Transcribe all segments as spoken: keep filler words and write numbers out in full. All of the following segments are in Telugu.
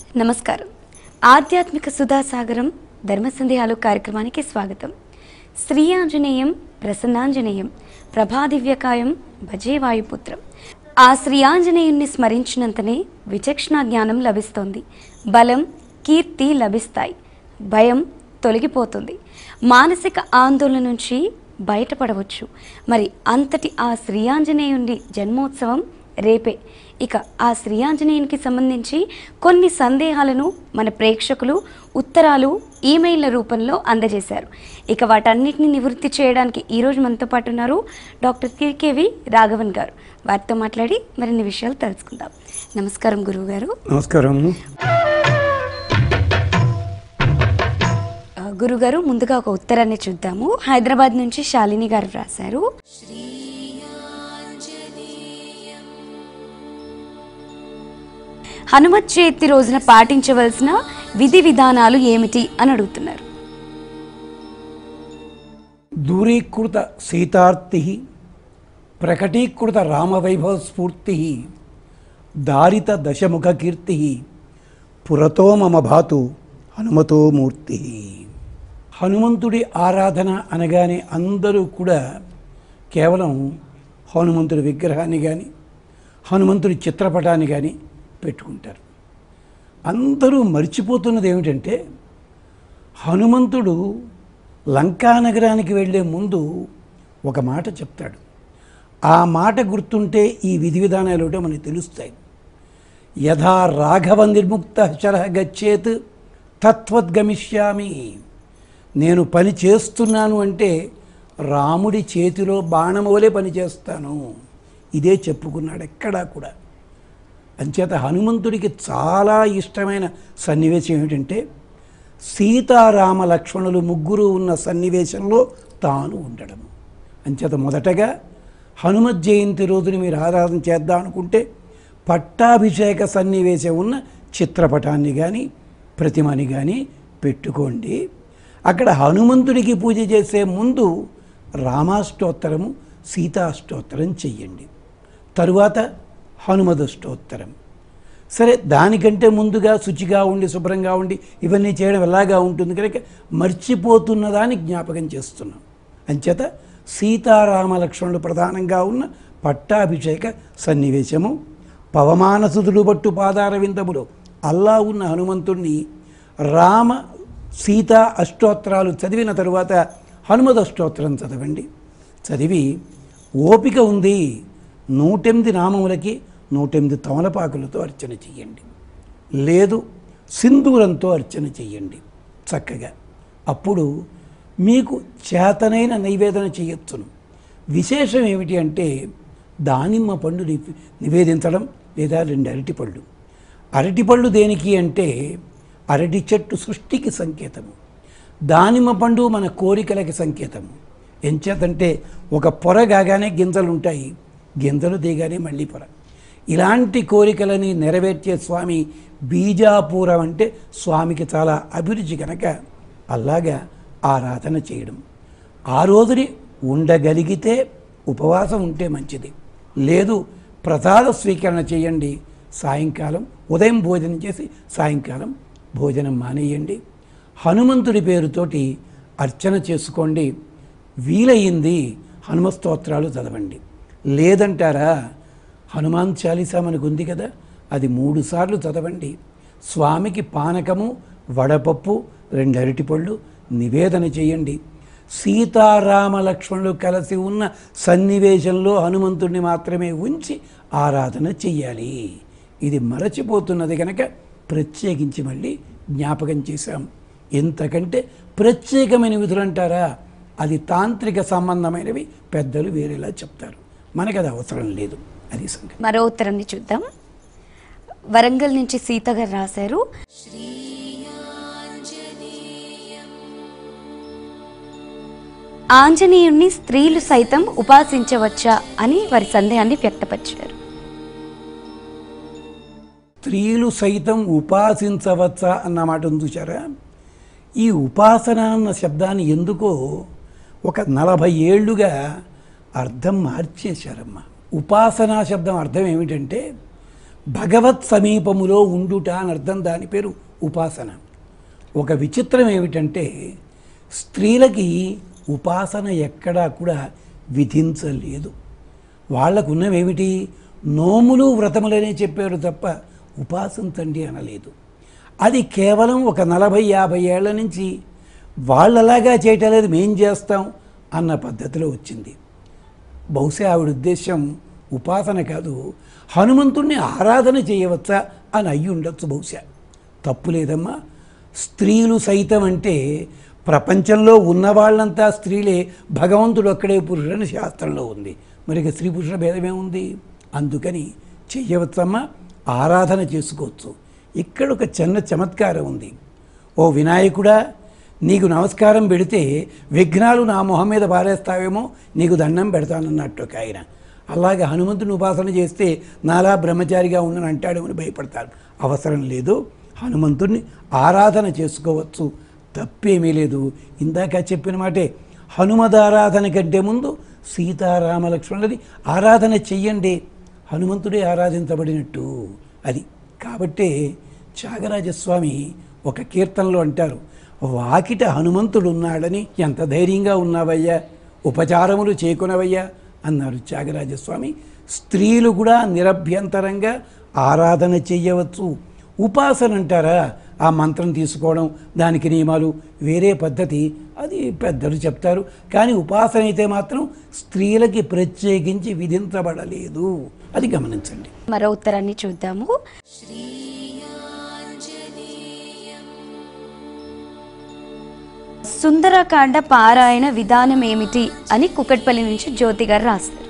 నమస్కారం. ఆధ్యాత్మిక సుధాసాగరం ధర్మ సందేహాలు కార్యక్రమానికి స్వాగతం. శ్రీ ఆంజనేయం ప్రసన్నాంజనేయం ప్రభాదివ్యకాయం భజే వాయుపుత్రం. ఆ శ్రీ ఆంజనేయుణ్ణి స్మరించినంతనే విచక్షణ జ్ఞానం లభిస్తోంది, బలం కీర్తి లభిస్తాయి, భయం తొలగిపోతుంది, మానసిక ఆందోళన నుంచి బయటపడవచ్చు. మరి అంతటి ఆ శ్రీ ఆంజనేయుని జన్మోత్సవం రేపే. ఇక ఆ శ్రీ ఆంజనేయునికి సంబంధించి కొన్ని సందేహాలను మన ప్రేక్షకులు ఉత్తరాలు ఈమెయిల్ల రూపంలో అందజేశారు. ఇక వాటన్నిటిని నివృత్తి చేయడానికి ఈరోజు మనతో పాటు ఉన్నారు డాక్టర్ కిర్కేవి రాఘవన్ గారు. వారితో మాట్లాడి మరిన్ని విషయాలు తెలుసుకుందాం. నమస్కారం గురువు గారు. నమస్కారం గురుగారు. ముందుగా ఒక ఉత్తరాన్ని చూద్దాము. హైదరాబాద్ నుంచి శాలిని గారు రాశారు. హనుమత్ జయంతి రోజున పాటించవలసిన విధి విధానాలు ఏమిటి అని అడుగుతున్నారు. దూరీకృత సీతార్తి ప్రకటీకృత రామవైభవ స్ఫూర్తి దారిత దశముఖ కీర్తి పురతో మమ భాతు హనుమతో మూర్తి. హనుమంతుడి ఆరాధన అనగానే అందరూ కూడా కేవలం హనుమంతుడి విగ్రహాన్ని కానీ హనుమంతుడి చిత్రపటాన్ని కానీ పెట్టుకుంటారు. అందరూ మర్చిపోతున్నది ఏమిటంటే హనుమంతుడు లంకా నగరానికి వెళ్ళే ముందు ఒక మాట చెప్తాడు. ఆ మాట గుర్తుంటే ఈ విధి విధానాలు ఏమిటో మనకు తెలుస్తాయి. యథా రాఘవ నిర్ముక్త శరః గచ్చేత్ తత్వద్గమిష్యామి. నేను పని చేస్తున్నాను అంటే రాముడి చేతిలో బాణము వలె పని చేస్తాను. ఇదే చెప్పుకున్నాడు ఎక్కడా కూడా. అంచేత హనుమంతుడికి చాలా ఇష్టమైన సన్నివేశం ఏమిటంటే సీతారామ లక్ష్మణులు ముగ్గురు ఉన్న సన్నివేశంలో తాను ఉండడము. అంచేత మొదటగా హనుమత్ జయంతి రోజున మీరు ఆరాధన చేద్దాం అనుకుంటే పట్టాభిషేక సన్నివేశం ఉన్న చిత్రపటాన్ని కానీ ప్రతిమని కానీ పెట్టుకోండి. అక్కడ హనుమంతుడికి పూజ చేసే ముందు రామాష్టోత్తరము సీతాష్టోత్తరం చెయ్యండి. తరువాత హనుమద స్తోత్రం. సరే, దానికంటే ముందుగా శుచిగా ఉండి శుభ్రంగా ఉండి ఇవన్నీ చేయడం ఎలాగా ఉంటుంది కనుక మర్చిపోతున్నదాన్ని జ్ఞాపకం చేస్తున్నాం. అంచేత సీతారామ లక్ష్మణులు ప్రధానంగా ఉన్న పట్టాభిషేక సన్నివేశము, పవమానసుదులు బట్టు పాదార విందములో అల్లా ఉన్న హనుమంతుణ్ణి రామ సీతా అష్టోత్తరాలు చదివిన తరువాత హనుమద స్తోత్రం చదవండి. చదివి ఓపిక ఉంది నూటెనిమిది నామములకి నూటెనిమిది తమలపాకులతో అర్చన చెయ్యండి, లేదు సింధూరంతో అర్చన చెయ్యండి చక్కగా. అప్పుడు మీకు చేతనైన నైవేదన చేయొచ్చును. విశేషం ఏమిటి అంటే దానిమ్మ పండు నివేదించడం, లేదా రెండు అరటిపళ్ళు. అరటిపళ్ళు దేనికి అంటే అరటి చెట్టు సృష్టికి సంకేతము, దానిమ్మ పండు మన కోరికలకి సంకేతము. ఎంచేతంటే ఒక పొర కాగానే గింజలు ఉంటాయి, గింజలు దిగానే మళ్ళీ పొర. ఇలాంటి కోరికలని నెరవేర్చే స్వామి బీజాపూరం అంటే స్వామికి చాలా అభిరుచి కనుక అలాగా ఆరాధన చేయడం. ఆ రోజుని ఉండగలిగితే ఉపవాసం ఉంటే మంచిది, లేదు ప్రసాద స్వీకరణ చేయండి. సాయంకాలం ఉదయం భోజనం చేసి సాయంకాలం భోజనం మానేయండి. హనుమంతుడి పేరుతోటి అర్చన చేసుకోండి. వీలయ్యింది హనుమ స్తోత్రాలు చదవండి. లేదంటారా, హనుమాన్ చాలీసా మనకు ఉంది కదా, అది మూడు సార్లు చదవండి. స్వామికి పానకము వడపప్పు రెండు అరటిపళ్ళు నివేదన చేయండి. సీతారామ లక్ష్మణులు కలిసి ఉన్న సన్నివేశంలో హనుమంతుడిని మాత్రమే ఉంచి ఆరాధన చెయ్యాలి. ఇది మరచిపోతున్నది కనుక ప్రత్యేకించి మళ్ళీ జ్ఞాపకం చేశాం. ఎంతకంటే ప్రత్యేకమైన విధులు అంటారా, అది తాంత్రిక సంబంధమైనవి, పెద్దలు వేరేలా చెప్తారు, మనకు అది అవసరం లేదు. అది సంగతి. మరో ఉత్తరాన్ని చూద్దాం. వరంగల్ నుంచి సీత గారు రాశారు. ఆంజనేయుణ్ణి స్త్రీలు సైతం ఉపాసించవచ్చా అని వారి సందేహాన్ని వ్యక్తపరిచారు. స్త్రీలు సైతం ఉపాసించవచ్చా అన్నమాట చూసారా. ఈ ఉపాసన అన్న శబ్దాన్ని ఎందుకో ఒక నలభై ఏళ్లుగా అర్థం మార్చేశారమ్మా. ఉపాసనా శబ్దం అర్థం ఏమిటంటే భగవత్ సమీపములో ఉండుట అని అర్థం. దాని పేరు ఉపాసన. ఒక విచిత్రం ఏమిటంటే స్త్రీలకి ఉపాసన ఎక్కడా కూడా విధించలేదు. వాళ్లకు ఉన్నవేమిటి? నోములు వ్రతములనే చెప్పారు తప్ప ఉపాసించండి అనలేదు. అది కేవలం ఒక నలభై యాభై ఏళ్ల నుంచి వాళ్ళలాగా చేయటం లేదు, మేం చేస్తాం అన్న పద్ధతిలో వచ్చింది. బహుశా ఆవిడ ఉద్దేశం ఉపాసన కాదు, హనుమంతుణ్ణి ఆరాధన చేయవచ్చా అని అయ్యి ఉండొచ్చు. బహుశా తప్పు లేదమ్మా. స్త్రీలు సైతం అంటే ప్రపంచంలో ఉన్నవాళ్ళంతా స్త్రీలే, భగవంతుడు ఒక్కడే పురుషుడని శాస్త్రంలో ఉంది. మరి ఇక స్త్రీ పురుషుల భేదమే ఉంది. అందుకని చెయ్యవచ్చమ్మా, ఆరాధన చేసుకోవచ్చు. ఇక్కడ ఒక చిన్న చమత్కారం ఉంది. ఓ వినాయకుడా, నీకు నమస్కారం పెడితే విఘ్నాలు నా మొహం మీద పారేస్తావేమో, నీకు దండం పెడతానన్నట్టు ఒక ఆయన. అలాగే హనుమంతుని ఉపాసన చేస్తే నాలా బ్రహ్మచారిగా ఉండని అంటాడేమని భయపడతారు. అవసరం లేదు, హనుమంతుడిని ఆరాధన చేసుకోవచ్చు, తప్పేమీ లేదు. ఇందాక చెప్పిన మాటే, హనుమదారాధన కంటే ముందు సీతారామలక్ష్మణులని ఆరాధన చెయ్యండి, హనుమంతుడే ఆరాధించబడినట్టు అది. కాబట్టే త్యాగరాజస్వామి ఒక కీర్తనలో అంటారు, వాకిట హనుమంతుడు ఉన్నాడని ఎంత ధైర్యంగా ఉన్నావయ్యా, ఉపచారములు చేకొనవయ్యా అన్నారు త్యాగరాజస్వామి. స్త్రీలు కూడా నిరభ్యంతరంగా ఆరాధన చెయ్యవచ్చు. ఉపాసన అంటారా, ఆ మంత్రం తీసుకోవడం, దానికి నియమాలు, వేరే పద్ధతి, అది పెద్దలు చెప్తారు. కానీ ఉపాసన అయితే మాత్రం స్త్రీలకి ప్రత్యేకించి విధించబడలేదు, అది గమనించండి. మరో ఉత్తరాన్ని చూద్దాము. సుందరకాండ పారాయణ విధానం ఏమిటి అని కుకట్పల్లి నుంచి జ్యోతి గారు రాస్తారు.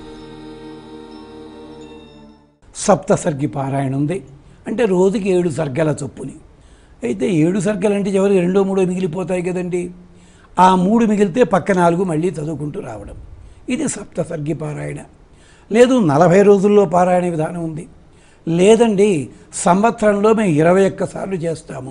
సప్తసర్గి పారాయణ ఉంది అంటే రోజుకి ఏడు సర్గల చొప్పుని. అయితే ఏడు సర్గలు అంటే ఎవరికి రెండో మూడో మిగిలిపోతాయి కదండి. ఆ మూడు మిగిలితే పక్క నాలుగు మళ్ళీ చదువుకుంటూ రావడం, ఇది సప్తసర్గి పారాయణ. లేదు నలభై రోజుల్లో పారాయణ విధానం ఉంది. లేదండి సంవత్సరంలో మేము ఇరవై ఒక్కసార్లు చేస్తాము.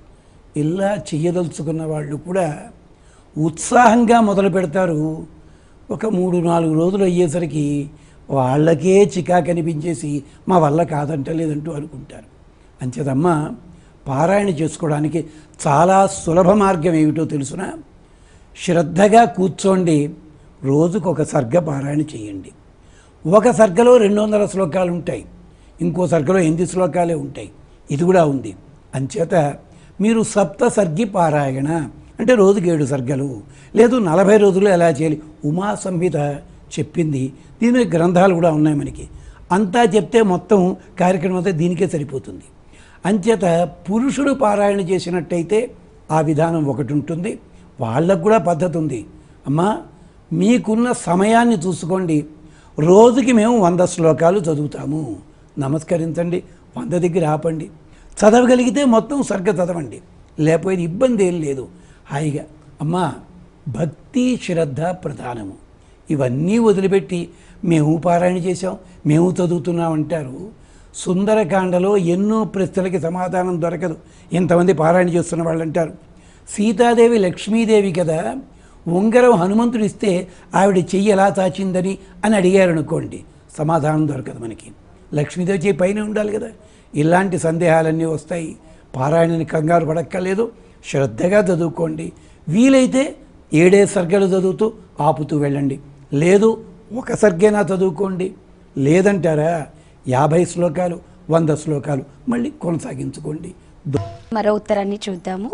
ఇలా చెయ్యదలుచుకున్న వాళ్ళు కూడా ఉత్సాహంగా మొదలు పెడతారు. ఒక మూడు నాలుగు రోజులు అయ్యేసరికి వాళ్ళకే చికాకు అనిపించేసి మా వల్ల కాదంటలేదంటూ అనుకుంటారు. అంచేతమ్మా పారాయణ చేసుకోవడానికి చాలా సులభ మార్గం ఏమిటో తెలుసునా? శ్రద్ధగా కూర్చోండి, రోజుకు ఒక సర్గ పారాయణ చేయండి. ఒక సర్గలో రెండు వందల శ్లోకాలు ఉంటాయి, ఇంకో సర్గలో ఎనిమిది శ్లోకాలే ఉంటాయి, ఇది కూడా ఉంది. అంచేత మీరు సప్త సర్గి పారాయణ అంటే రోజుకి ఏడు సర్గలు, లేదు నలభై రోజులు ఎలా చేయాలి, ఉమా సంహిత చెప్పింది. దీని గ్రంథాలు కూడా ఉన్నాయి మనకి. అంతా చెప్తే మొత్తం కార్యక్రమం అంతా దీనికే సరిపోతుంది. అంచేత పురుషుడు పారాయణ చేసినట్టయితే ఆ విధానం ఒకటి ఉంటుంది, వాళ్ళకు కూడా పద్ధతి ఉంది. అమ్మా మీకున్న సమయాన్ని చూసుకోండి, రోజుకి మేము వంద శ్లోకాలు చదువుతాము, నమస్కరించండి, వంద దగ్గర ఆపండి. చదవగలిగితే మొత్తం సర్గ చదవండి, లేకపోతే ఇబ్బంది ఏం లేదు, హాయిగా. అమ్మా భక్తి శ్రద్ధ ప్రధానము, ఇవన్నీ వదిలిపెట్టి మేము పారాయణ చేసాం, మేము చదువుతున్నాం అంటారు. సుందరకాండలో ఎన్నో ప్రశ్నలకి సమాధానం దొరకదు, ఎంతమంది పారాయణ చేస్తున్న వాళ్ళు అంటారు. సీతాదేవి లక్ష్మీదేవి కదా, ఉంగరం హనుమంతుడు ఇస్తే ఆవిడ చెయ్యి ఎలా చాచిందని అని అడిగారు అనుకోండి, సమాధానం దొరకదు మనకి. లక్ష్మీదేవి చెయ్యి పైన ఉండాలి కదా. ఇలాంటి సందేహాలన్నీ వస్తాయి. పారాయణని కంగారు పడక్కర్లేదు, శ్రద్ధగా చదువుకోండి. వీలైతే ఏడే సర్గలు చదువుతూ ఆపుతూ వెళ్ళండి, లేదు ఒక సర్గేనా చదువుకోండి. లేదంటారా యాభై శ్లోకాలు వంద శ్లోకాలు మళ్ళీ కొనసాగించుకోండి. మరో ఉత్తరాన్ని చూద్దాము.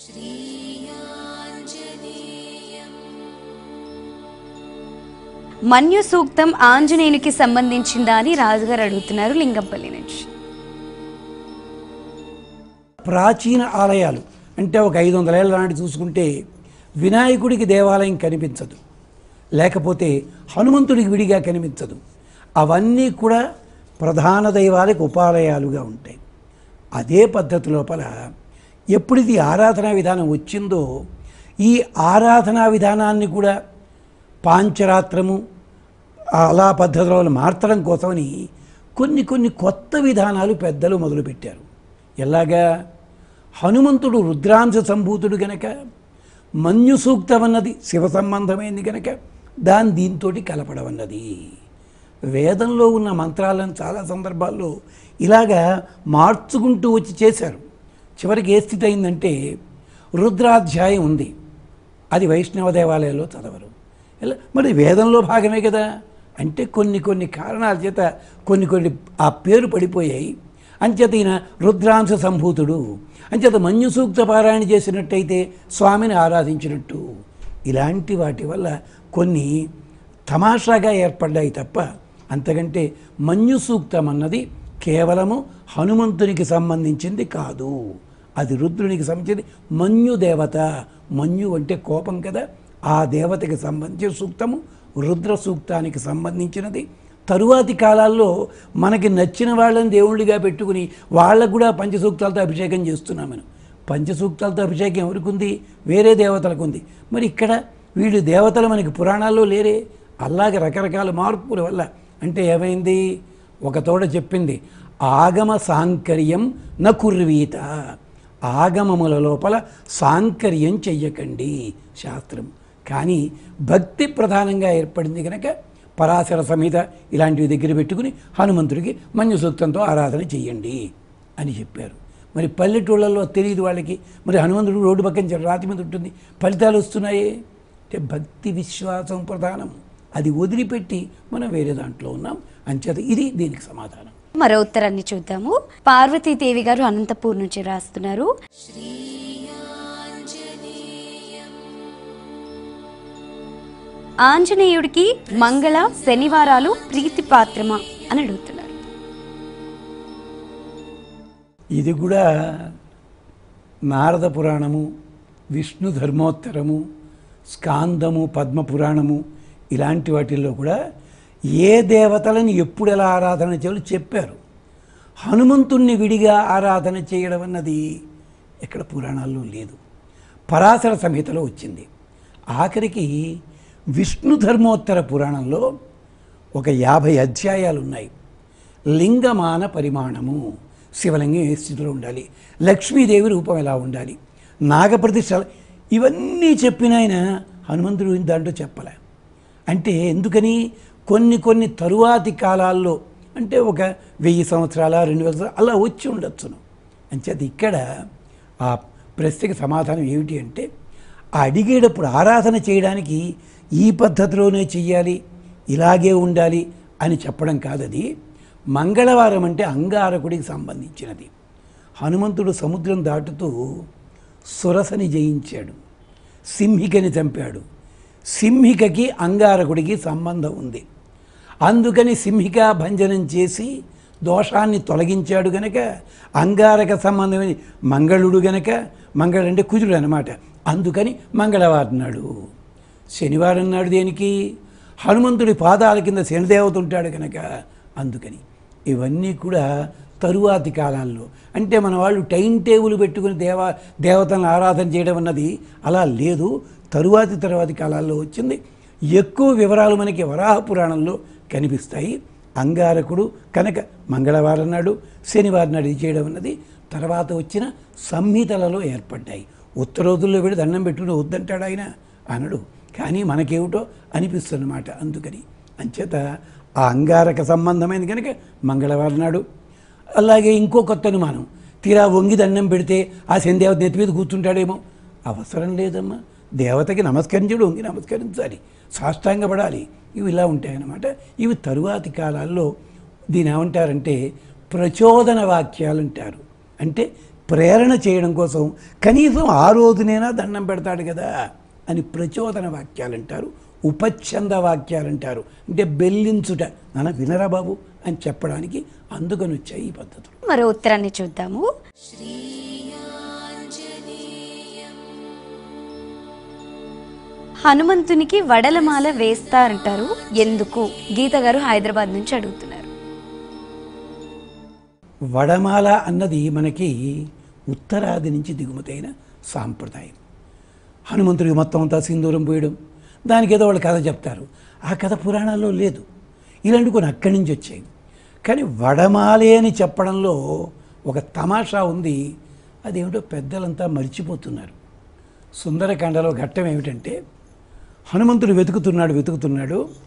మన్యు సూక్తం ఆంజనేయునికి సంబంధించిందా అని రాజుగారు అడుగుతున్నారు లింగంపల్లి నుంచి. ప్రాచీన ఆలయాలు అంటే ఒక ఐదు వందల ఏళ్ళ నాటి చూసుకుంటే వినాయకుడికి దేవాలయం కనిపించదు, లేకపోతే హనుమంతుడికి విడిగా కనిపించదు. అవన్నీ కూడా ప్రధాన దైవాలకు ఉపాలయాలుగా ఉంటాయి. అదే పద్ధతి లోపల ఎప్పుడిది ఆరాధనా విధానం వచ్చిందో ఈ ఆరాధనా విధానాన్ని కూడా పాంచరాత్రము అలా పద్ధతిలో మార్చడం కోసమని కొన్ని కొన్ని కొత్త విధానాలు పెద్దలు మొదలుపెట్టారు. ఎలాగా? హనుమంతుడు రుద్రాంశ సంభూతుడు గనక మన్యు సూక్తం అన్నది శివ సంబంధమైంది గనక దాన్ని దీంతో కలపడం అన్నది. వేదంలో ఉన్న మంత్రాలను చాలా సందర్భాల్లో ఇలాగా మార్చుకుంటూ వచ్చి చేశారు. చివరికి ఏ స్థితి అయిందంటే రుద్రాధ్యాయం ఉంది, అది వైష్ణవ దేవాలయంలో చదవరు. ఇలా మరి వేదంలో భాగమే కదా అంటే కొన్ని కొన్ని కారణాల చేత కొన్ని కొన్ని ఆ పేరు పడిపోయాయి. అంచేత ఈయన రుద్రాంశ సంభూతుడు, అంచేత మన్యు సూక్త పారాయణ చేసినట్టయితే స్వామిని ఆరాధించినట్టు. ఇలాంటి వాటి వల్ల కొన్ని తమాషాగా ఏర్పడ్డాయి తప్ప అంతకంటే మన్యు సూక్తం అన్నది కేవలము హనుమంతునికి సంబంధించింది కాదు, అది రుద్రునికి సంబంధించింది. మన్యు దేవత, మన్యు అంటే కోపం కదా, ఆ దేవతకి సంబంధించిన సూక్తము రుద్ర సూక్తానికి సంబంధించినది. తరువాతి కాలాల్లో మనకి నచ్చిన వాళ్ళని దేవుళ్ళిగా పెట్టుకుని వాళ్ళకు కూడా పంచసూక్తాలతో అభిషేకం చేస్తున్నాం మనం. పంచసూక్తాలతో అభిషేకం ఎవరికి ఉంది? వేరే దేవతలకు ఉంది. మరి ఇక్కడ వీళ్ళు దేవతలు మనకి పురాణాల్లో లేరే. అలాగే రకరకాల మార్పుల వల్ల అంటే ఏమైంది? ఒక తోడ చెప్పింది ఆగమ సాంకర్యం న కుర్వీత, ఆగమముల లోపల సాంకర్యం చెయ్యకండి శాస్త్రం. కానీ భక్తి ప్రధానంగా ఏర్పడింది కనుక పరాశర సమేత ఇలాంటివి దగ్గర పెట్టుకుని హనుమంతుడికి మన్యు సూక్తంతో ఆరాధన చెయ్యండి అని చెప్పారు. మరి పల్లెటూళ్ళల్లో తెలియదు వాళ్ళకి. మరి హనుమంతుడు రోడ్డు పక్కన రాతి మీద ఉంటుంది, ఫలితాలు వస్తున్నాయే అంటే భక్తి విశ్వాసం ప్రధానం. అది వదిలిపెట్టి మనం వేరే దాంట్లో ఉన్నాం. అంచేత ఇది దీనికి సమాధానం. మరో ఉత్తరాన్ని చూద్దాము. పార్వతీదేవి గారు అనంతపూర్ నుంచి రాస్తున్నారు. ఆంజనేయుడికి మంగళ శనివారాలు ప్రీతిపాత్రమా అని అడుగుతున్నారు. ఇది కూడా నారద పురాణము, విష్ణు ధర్మోత్తరము, స్కాందము, పద్మపురాణము ఇలాంటి వాటిల్లో కూడా ఏ దేవతలను ఎప్పుడు ఎలా ఆరాధన చేయాలో చెప్పారు. హనుమంతుణ్ణి విడిగా ఆరాధన చేయడం అన్నది ఎక్కడ పురాణాల్లో లేదు. పరాశర సంహితలో వచ్చింది. ఆఖరికి విష్ణు ధర్మోత్తర పురాణంలో ఒక యాభై అధ్యాయాలు ఉన్నాయి. లింగమాన పరిమాణము, శివలింగం ఏ స్థితిలో ఉండాలి, లక్ష్మీదేవి రూపం ఎలా ఉండాలి, నాగప్రతిష్ఠ, ఇవన్నీ చెప్పిన ఆయన హనుమంతుడు దాంట్లో చెప్పలే. అంటే ఎందుకని? కొన్ని కొన్ని తరువాతి కాలాల్లో అంటే ఒక వెయ్యి సంవత్సరాల రెండు వేల సంవత్సరాలు అలా వచ్చి ఉండొచ్చును. అంచేత ఇక్కడ ఆ ప్రశ్నకి సమాధానం ఏమిటి అంటే అడిగేటప్పుడు ఆరాధన చేయడానికి ఈ పద్ధతిలోనే చెయ్యాలి, ఇలాగే ఉండాలి అని చెప్పడం కాదది. మంగళవారం అంటే అంగారకుడికి సంబంధించినది. హనుమంతుడు సముద్రం దాటుతూ సురసని జయించాడు, సింహికని చంపాడు. సింహికకి అంగారకుడికి సంబంధం ఉంది. అందుకని సింహిక భంజనం చేసి దోషాన్ని తొలగించాడు గనక అంగారక సంబంధమైన మంగళుడు గనక, మంగళుడు అంటే కుజుడు అనమాట. అందుకని మంగళవారం నాడు. శనివారం నాడు దేనికి? హనుమంతుడి పాదాల కింద శనిదేవత ఉంటాడు కనుక అందుకని. ఇవన్నీ కూడా తరువాతి కాలాల్లో అంటే మన వాళ్ళు టైం టేబుల్ పెట్టుకుని దేవా దేవతలను ఆరాధన చేయడం అన్నది అలా లేదు. తరువాతి తరువాతి కాలాల్లో వచ్చింది. ఎక్కువ వివరాలు మనకి వరాహ పురాణంలో కనిపిస్తాయి. అంగారకుడు కనుక మంగళవారం నాడు, శనివారం నాడు ఇది చేయడం అన్నది తర్వాత వచ్చిన సంహితలలో ఏర్పడ్డాయి. ఉత్తరోధుల్లో వీడు దండం పెట్టుకుని వద్దంటాడు ఆయన అనడు, కానీ మనకేమిటో అనిపిస్తుందన్నమాట. అందుకని అంచేత ఆ అంగారక సంబంధమైనది కనుక మంగళవారం నాడు. అలాగే ఇంకో కొత్త అనుమానం, తీరా వంగి దండం పెడితే ఆ శనిదేవత నెత్తి మీద కూర్చుంటాడేమో. అవసరం లేదమ్మా, దేవతకి నమస్కరించడు, వంగి నమస్కరించాలి, సాష్టాంగపడాలి. ఇవి ఇలా ఉంటాయన్నమాట. ఇవి తరువాతి కాలాల్లో దీని ఏమంటారంటే ప్రచోదన వాక్యాలు అంటారు. అంటే ప్రేరణ చేయడం కోసం కనీసం ఆ రోజునైనా దండం పెడతాడు కదా అని ప్రచోదన వాక్యాలు అంటారు. ఉపచ్ఛంద వాక్యాలు అంటారు. అంటే బెల్లించుట, నాన్న వినరా బాబు అని చెప్పడానికి అందుకని వచ్చాయి ఈ పద్ధతులు. మరో ఉత్తరాన్ని చూద్దాము. హనుమంతునికి వడలమాల వేస్తారంటారు, ఎందుకు? గీత గారు హైదరాబాద్ నుంచి అడుగుతున్నారు. వడమాల అన్నది మనకి ఉత్తరాది నుంచి దిగుమతైన సాంప్రదాయం. హనుమంతుడికి మొత్తం అంతా సింధూరం పోయడం, దానికి ఏదో వాళ్ళు కథ చెప్తారు. ఆ కథ పురాణాల్లో లేదు. ఇలాంటి కొన్ని అక్కడి నుంచి వచ్చాయి. కానీ వడమాలే అని చెప్పడంలో ఒక తమాషా ఉంది. అదేమిటో పెద్దలంతా మర్చిపోతున్నారు. సుందరకాండలో ఘట్టం ఏమిటంటే హనుమంతుడు వెతుకుతున్నాడు వెతుకుతున్నాడు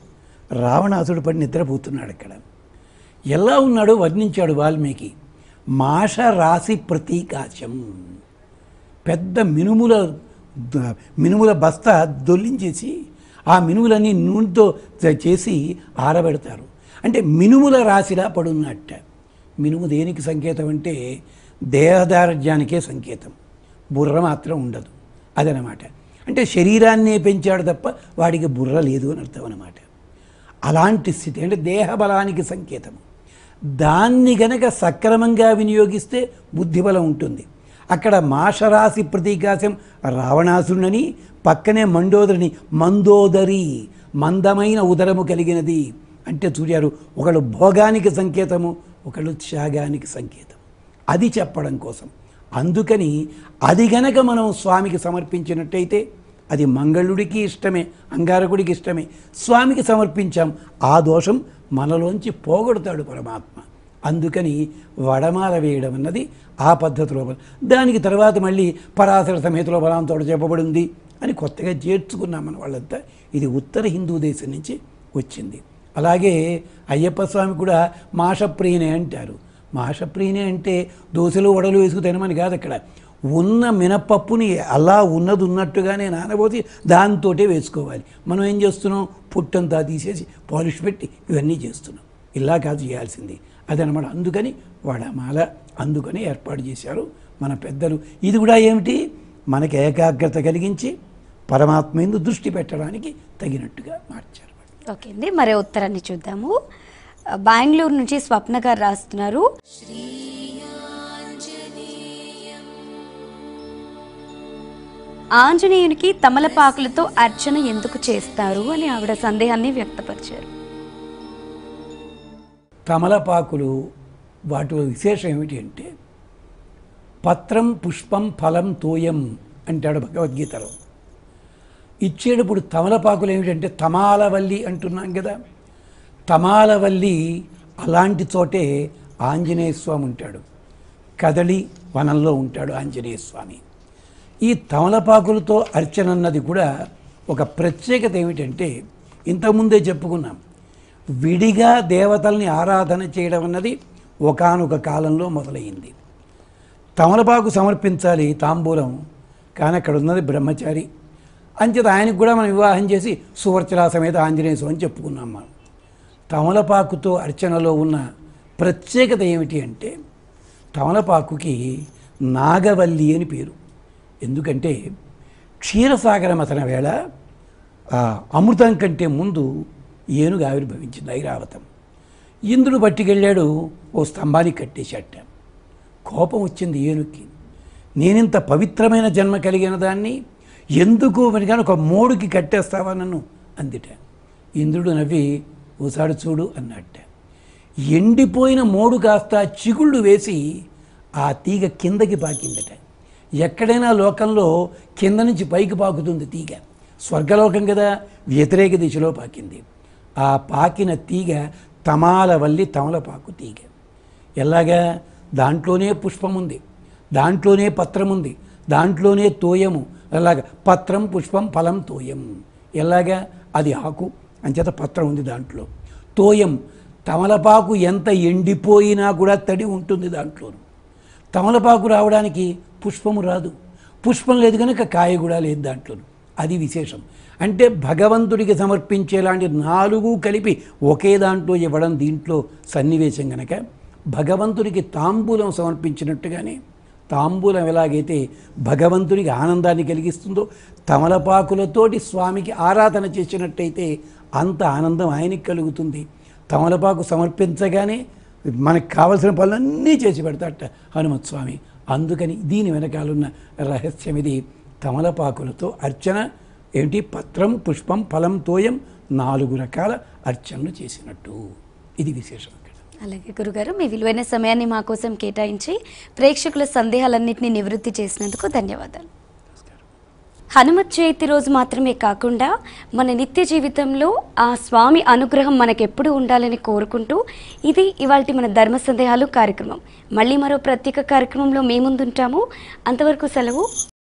రావణాసుడు పడి నిద్రపోతున్నాడు అక్కడ. ఎలా ఉన్నాడో వర్ణించాడు వాల్మీకి. మాష రాశి ప్రతీకాశం, పెద్ద మినుముల మినుముల బస్తా దొల్లించేసి ఆ మినుములన్నీ నూనెతో చేసి ఆరబెడతారు. అంటే మినుముల రాశిలా పడున్నట్ట. మినుము దేనికి సంకేతం అంటే దేహదార్ఢ్యానికే సంకేతం, బుర్ర మాత్రం ఉండదు అదనమాట. అంటే శరీరాన్నే పెంచాడు తప్ప వాడికి బుర్ర లేదు అని అర్థం అన్నమాట. అలాంటి స్థితి అంటే దేహ బలానికి సంకేతం. దాన్ని గనక సక్రమంగా వినియోగిస్తే బుద్ధిబలం ఉంటుంది. అక్కడ మాషరాశి ప్రతీకాశం రావణాసురుని, పక్కనే మండోదరిని, మందోదరి మందమైన ఉదరము కలిగినది అంటే చూడారు. ఒకళ్ళు భోగానికి సంకేతము, ఒకళ్ళు త్యాగానికి సంకేతం. అది చెప్పడం కోసం. అందుకని అది గనక మనం స్వామికి సమర్పించినట్టయితే అది మంగళుడికి ఇష్టమే, అంగారకుడికి ఇష్టమే. స్వామికి సమర్పించాం, ఆ దోషం మనలోంచి పోగొడతాడు పరమాత్మ. అందుకని వడమాల వేయడం అన్నది ఆ పద్ధతిలో. దానికి తర్వాత మళ్ళీ పరాశర సమేతలో బలాంతో చెప్పబడింది అని కొత్తగా చేర్చుకున్నాం మన వాళ్ళంతా. ఇది ఉత్తర హిందూ దేశం నుంచి వచ్చింది. అలాగే అయ్యప్ప స్వామి కూడా మాషప్రియనే అంటారు. మాషప్రియనే అంటే దోశలు వడలు వేసుకు తినమని కాదు. అక్కడ ఉన్న మినపప్పుని అలా ఉన్నది ఉన్నట్టుగానే నానబోసి దాంతోటే వేసుకోవాలి. మనం ఏం చేస్తున్నాం, పుట్టంతా తీసేసి పాలిష్ పెట్టి ఇవన్నీ చేస్తున్నాం. ఇలా కాదు చేయాల్సింది అదనమాట. అందుకని వడమాల అందుకని ఏర్పాటు చేశారు మన పెద్దలు. ఇది కూడా ఏమిటి, మనకి ఏకాగ్రత కలిగించి పరమాత్మ యందు దృష్టి పెట్టడానికి తగినట్టుగా మార్చారు. ఓకే అండి, మరో ఉత్తరాన్ని చూద్దాము. బెంగళూరు నుంచి స్వప్న గారు రాస్తున్నారు. ఆంజనేయునికి తమలపాకులతో అర్చన ఎందుకు చేస్తారు అని ఆవిడ సందేహాన్ని వ్యక్తపరిచారు. తమలపాకులు వాటి విశేషం ఏమిటి అంటే పత్రం పుష్పం ఫలం తోయం అంటాడు భగవద్గీతలో. ఇచ్చేటప్పుడు తమలపాకులు ఏమిటంటే తమాలవల్లి అంటున్నాం కదా, తమాలవల్లి అలాంటి చోటే ఆంజనేయ స్వామి ఉంటాడు. కదలి వనంలో ఉంటాడు ఆంజనేయ స్వామి. ఈ తమలపాకులతో అర్చన అన్నది కూడా ఒక ప్రత్యేకత ఏమిటంటే ఇంతకుముందే చెప్పుకున్నాం, విడిగా దేవతల్ని ఆరాధన చేయడం అన్నది ఒకానొక కాలంలో మొదలైంది. తమలపాకు సమర్పించాలి తాంబూలం, కానీ అక్కడ ఉన్నది బ్రహ్మచారి అంచేత ఆయనకు కూడా మనం వివాహం చేసి సువర్చలా సమేత ఆంజనేయ స్వామి చెప్పుకున్నాం. మనం తమలపాకుతో అర్చనలో ఉన్న ప్రత్యేకత ఏమిటి అంటే తమలపాకుకి నాగవల్లి అని పేరు. ఎందుకంటే క్షీరసాగర మథన వేళ అమృతం కంటే ముందు ఏనుగు ఆవిర్భవించింది, ఐరావతం. ఇంద్రుడు పట్టుకెళ్ళాడు, ఓ స్తంభానికి కట్టేశాట. కోపం వచ్చింది ఏనుగుకి, నేనింత పవిత్రమైన జన్మ కలిగిన దాన్ని ఎందుకు మరి కానీ ఒక మోడుకి కట్టేస్తావా నన్ను అందిట. ఇంద్రుడు నవ్వి ఓసారి చూడు అన్నట్ట. ఎండిపోయిన మోడు కాస్త చిగుళ్ళు వేసి ఆ తీగ కిందకి పాకిందట. ఎక్కడైనా లోకంలో కింద నుంచి పైకి పాకుతుంది తీగ, స్వర్గలోకం కదా, వ్యతిరేక దిశలో పాకింది. ఆ పాకిన తీగ తమాలవల్లి తమలపాకు తీగ. ఎలాగా, దాంట్లోనే పుష్పం ఉంది, దాంట్లోనే పత్రం ఉంది, దాంట్లోనే తోయము. అలాగా పత్రం పుష్పం ఫలం తోయం. ఎలాగా, అది ఆకు అంచేత పత్రం ఉంది దాంట్లో. తోయం తమలపాకు ఎంత ఎండిపోయినా కూడా తడి ఉంటుంది దాంట్లో. తమలపాకు రావడానికి పుష్పము రాదు, పుష్పం లేదు కనుక కాయ కూడా లేదు దాంట్లో. అది విశేషం. అంటే భగవంతుడికి సమర్పించేలాంటి నాలుగు కలిపి ఒకే దాంట్లో ఇవ్వడం దీంట్లో సన్నివేశం కనుక భగవంతుడికి తాంబూలం సమర్పించినట్టుగానే తాంబూలం ఎలాగైతే భగవంతుడికి ఆనందాన్ని కలిగిస్తుందో తమలపాకులతోటి స్వామికి ఆరాధన చేసినట్టయితే అంత ఆనందం ఆయనకి కలుగుతుంది. తమలపాకు సమర్పించగానే మనకు కావలసిన పనులన్నీ చేసి పెడతాట హనుమత్ స్వామి. అందుకని దీని వెనకాలన్న రహస్యం ఇది. తమలపాకులతో అర్చన ఏమిటి, పత్రం పుష్పం ఫలం తోయం నాలుగు రకాల అర్చనలు చేసినట్టు. ఇది విశేషం. అలాగే గురుగారు, మీ విలువైన సమయాన్ని మా కోసం కేటాయించి ప్రేక్షకుల సందేహాలన్నింటినీ నివృత్తి చేసినందుకు ధన్యవాదాలు. హనుమత్ జయంతి రోజు మాత్రమే కాకుండా మన నిత్య జీవితంలో ఆ స్వామి అనుగ్రహం మనకెప్పుడు ఉండాలని కోరుకుంటూ ఇది ఇవాల్టి మన ధర్మ సందేహాలు కార్యక్రమం. మళ్ళీ మరో ప్రత్యేక కార్యక్రమంలో మీ ముందుంటాము. అంతవరకు సెలవు.